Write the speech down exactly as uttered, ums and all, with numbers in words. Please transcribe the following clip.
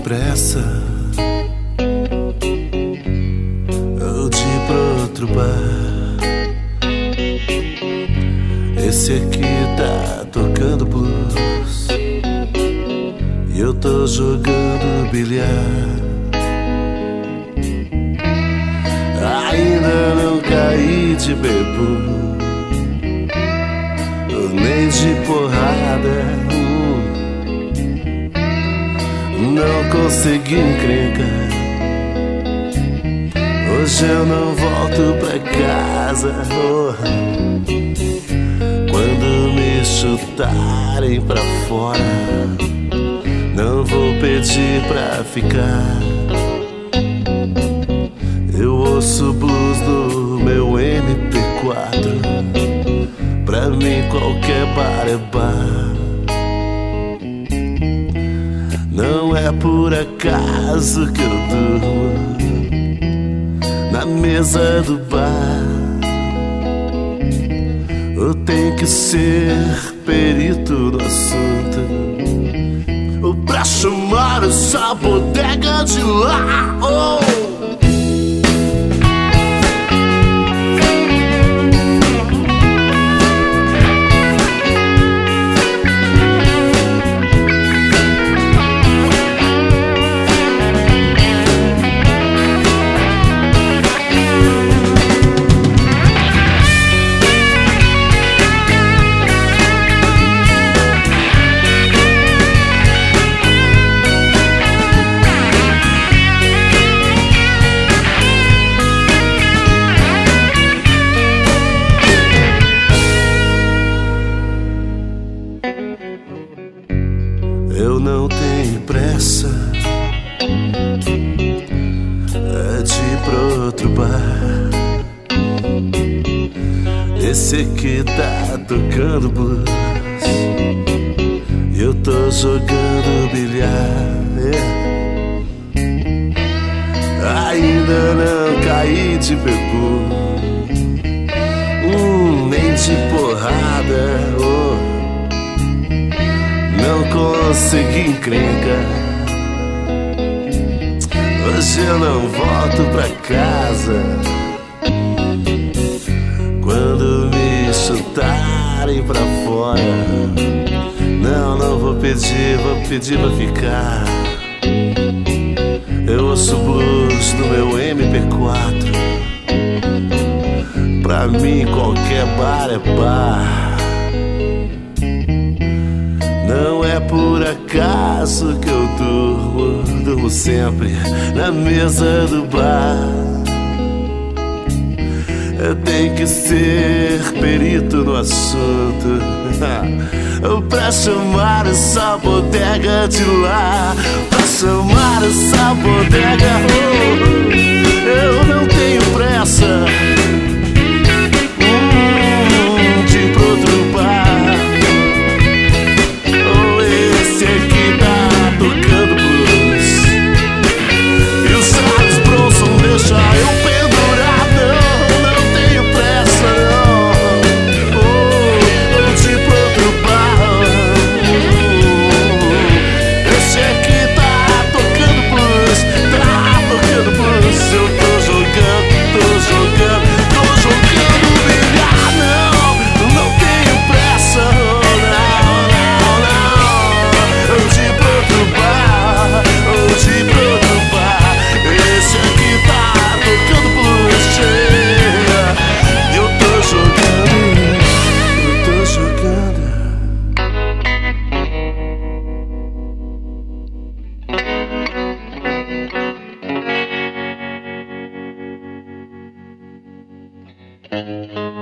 pressa de ir pra outro bar. Esse aqui tá tocando blues e eu tô jogando bilhar. Ainda não caí de bebo, nem de porrada. Não consegui encrenca. Hoje eu não volto pra casa. Oh. Quando me chutarem pra fora, não vou pedir pra ficar. Eu ouço blues do meu M P quatro. Pra mim qualquer bar é bar. Não é por acaso que eu durmo na mesa do bar. Eu tenho que ser perito no assunto, ou pra chamar essa bodega de lá. Oh! Eu não tenho pressa de ir pra outro bar. Esse aqui tá tocando blues e eu tô jogando bilhar. Ainda não caí de bebo, hum, nem de porrada. Oh. Não consegui encrenca. Hoje eu não volto pra casa. Quando me chutarem pra fora, não, não vou pedir, vou pedir pra ficar. Eu ouço blues no meu M P quatro. Pra mim qualquer bar é bar. Não é por acaso que eu durmo, durmo sempre na mesa do bar. Eu tenho que ser perito no assunto, pra chamar essa bodega de lá, pra chamar essa bodega. Oh, eu não tenho pressa hum, de ir pro outro bar. Deixa eu pendurar, não, não tenho pressa, não. Oh, eu te pro outro bar. Esse aqui tá tocando blues, tá tocando blues. Eu tô jogando, tô jogando, tô jogando bilhar, não, não tenho pressa, não, não, não. Eu te pro outro bar, eu te pro outro bar. Esse aqui tá tocando blues, eu tô jogando, eu tô jogando. Thank you.